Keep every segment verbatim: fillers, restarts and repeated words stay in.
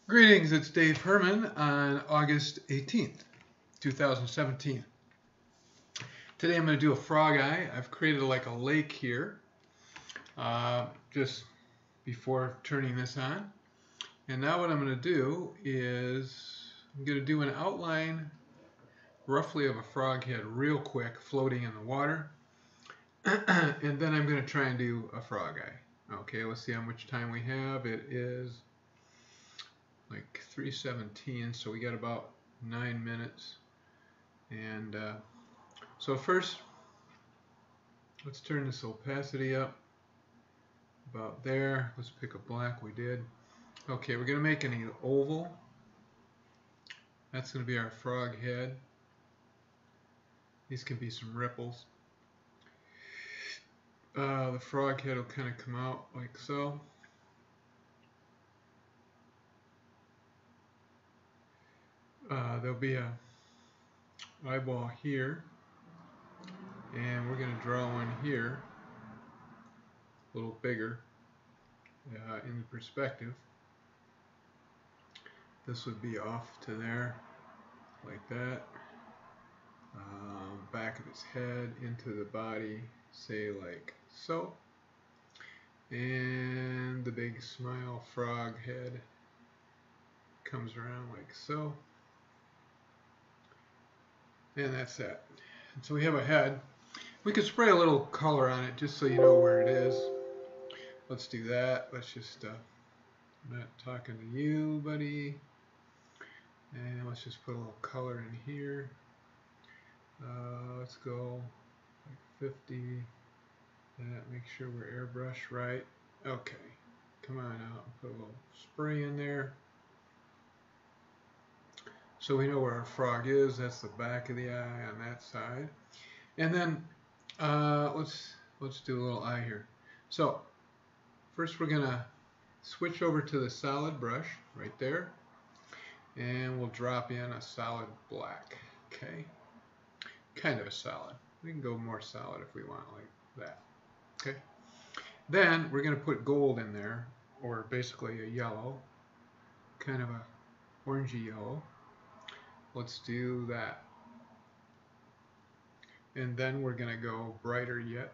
Greetings, it's Dave Herman on August eighteenth, two thousand seventeen. Today I'm going to do a frog eye. I've created like a lake here uh, just before turning this on. And now what I'm going to do is I'm going to do an outline roughly of a frog head real quick floating in the water. And then I'm going to try and do a frog eye. Okay, let's see how much time we have. It is like three seventeen, so we got about nine minutes. And uh, so first, let's turn this opacity up about there. Let's pick a black. We did. Okay, we're going to make an oval. That's going to be our frog head. These can be some ripples. Uh, the frog head will kind of come out like so. Uh, there'll be a eyeball here, and we're going to draw one here, a little bigger uh, in the perspective. This would be off to there, like that. Um, back of his head into the body, say like so. And the big smile frog head comes around like so. And that's that. And so we have a head. We could spray a little color on it just so you know where it is. Let's do that. Let's just, uh, I'm not talking to you, buddy. And let's just put a little color in here. Uh, let's go like fifty. That, make sure we're airbrush right. Okay, come on out. Put a little spray in there. So we know where our frog is. That's the back of the eye on that side. And then uh, let's let's do a little eye here. So first we're gonna switch over to the solid brush right there, and we'll drop in a solid black. Okay, kind of a solid. We can go more solid if we want, like that. Okay. Then we're gonna put gold in there, or basically a yellow, kind of a orangey yellow. Let's do that. And then we're going to go brighter yet.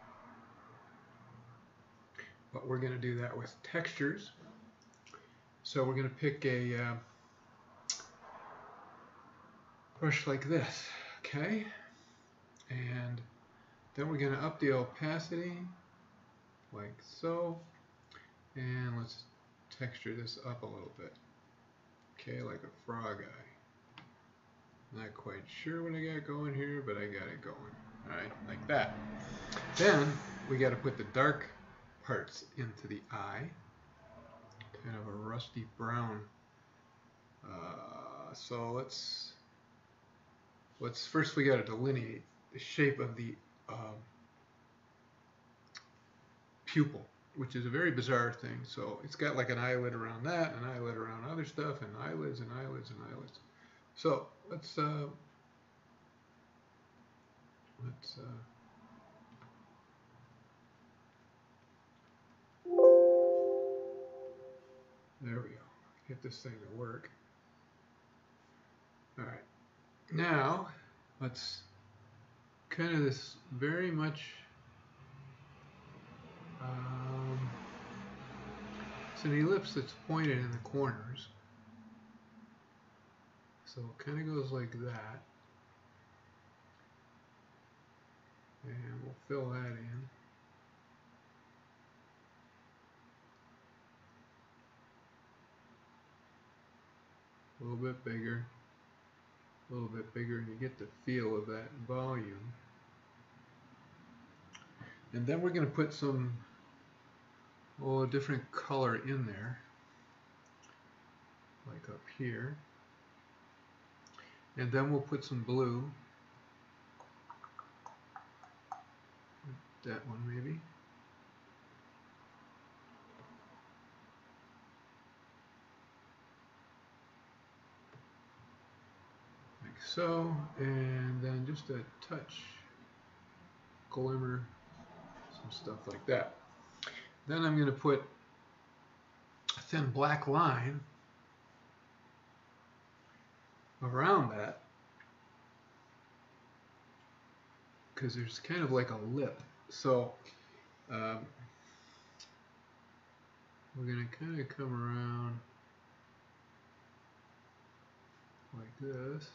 But we're going to do that with textures. So we're going to pick a uh, brush like this, okay? And then we're going to up the opacity like so. And let's texture this up a little bit. Okay, like a frog eye. Not quite sure what I got going here, but I got it going. Alright, like that. Then we got to put the dark parts into the eye. Kind of a rusty brown. Uh, so let's let's first we got to delineate the shape of the um, pupil, which is a very bizarre thing. So it's got like an eyelid around that, an eyelid around other stuff, and eyelids and eyelids and eyelids. So let's uh, let's uh, there we go. Get this thing to work. All right. Now let's kind of this very much. Um, it's an ellipse that's pointed in the corners. So it kind of goes like that. And we'll fill that in. A little bit bigger. A little bit bigger, and you get the feel of that volume. And then we're going to put some oh, a different color in there. Like up here. And then we'll put some blue. That one maybe. Like so. And then just a touch glimmer, some stuff like that. Then I'm going to put a thin black line around that, because there's kind of like a lip. So um, we're going to kind of come around like this.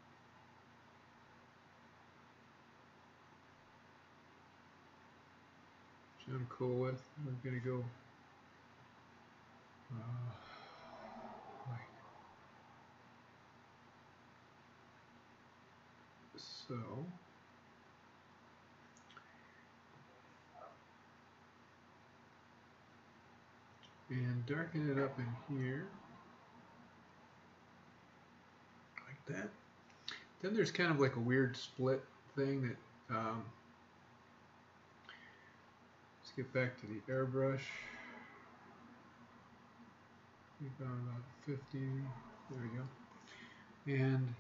Which I'm cool with. I'm going to go uh, like so. And darken it up in here. Like that. Then there's kind of like a weird split thing that, um, let's get back to the airbrush. We found about fifty, there we go. And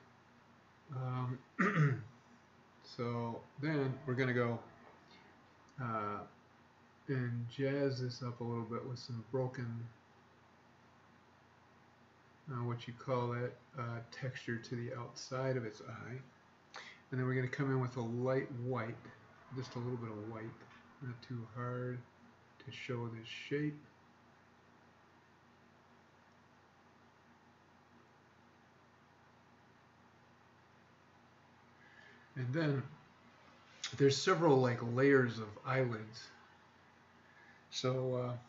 um, so then we're gonna go uh, and jazz this up a little bit with some broken, uh, what you call that, uh, texture to the outside of its eye. And then we're going to come in with a light white, just a little bit of white, not too hard, to show this shape. And then there's several like layers of eyelids. So uh,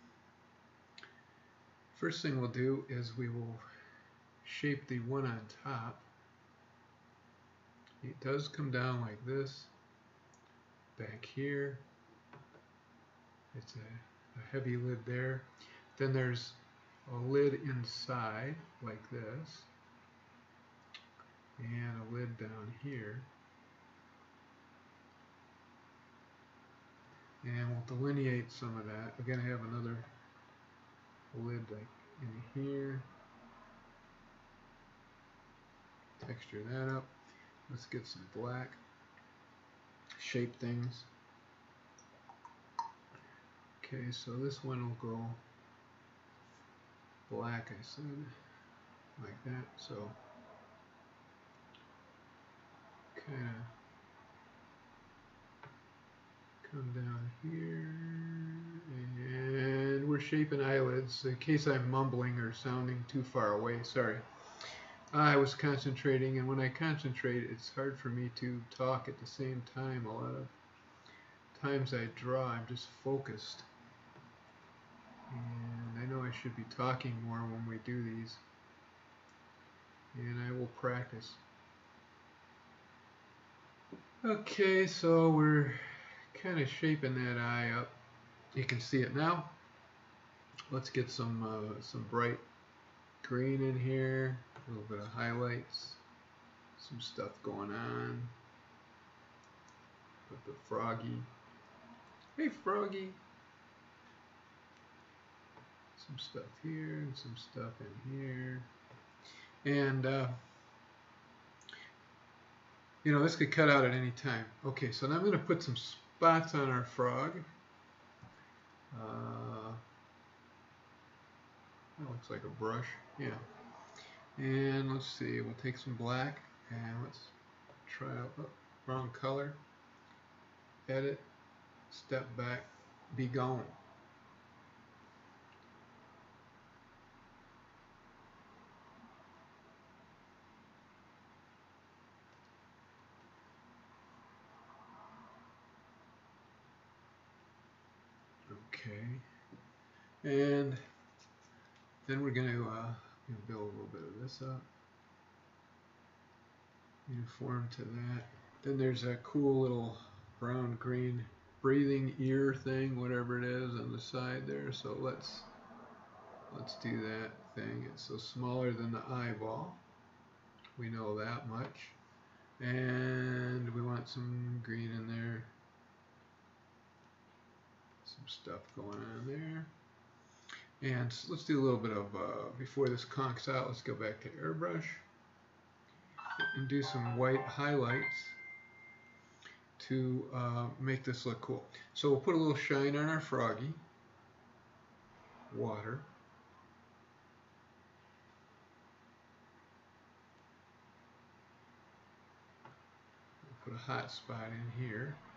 first thing we'll do is we will shape the one on top. It does come down like this. Back here, it's a, a heavy lid there. Then there's a lid inside like this, and a lid down here. And we'll delineate some of that. We're going to have another lid like in here. Texture that up. Let's get some black. Shape things. Okay, so this one will go black, I said, like that. So kind of come down here, and we're shaping eyelids. In case I'm mumbling or sounding too far away, sorry. I was concentrating, and when I concentrate, it's hard for me to talk at the same time. A lot of times I draw, I'm just focused. And I know I should be talking more when we do these. And I will practice. Okay, so we're kind of shaping that eye up. You can see it now. Let's get some uh, some bright green in here. A little bit of highlights. Some stuff going on. With the froggy. Hey, froggy. Some stuff here and some stuff in here. And, uh, you know, this could cut out at any time. Okay, so now I'm going to put some spots on our frog. Uh, that looks like a brush. Yeah. And let's see, we'll take some black and let's try out, oh, wrong color. Edit, step back, be gone. Okay, and then we're going to uh, build a little bit of this up, uniform to that. Then there's a cool little brown green breathing ear thing, whatever it is, on the side there. So let's let's do that thing. It's so smaller than the eyeball. We know that much. And we want some green in there. Some stuff going on there. And let's do a little bit of, uh, before this conks out, let's go back to airbrush and do some white highlights to uh, make this look cool. So we'll put a little shine on our froggy. Water. put a hot spot in here.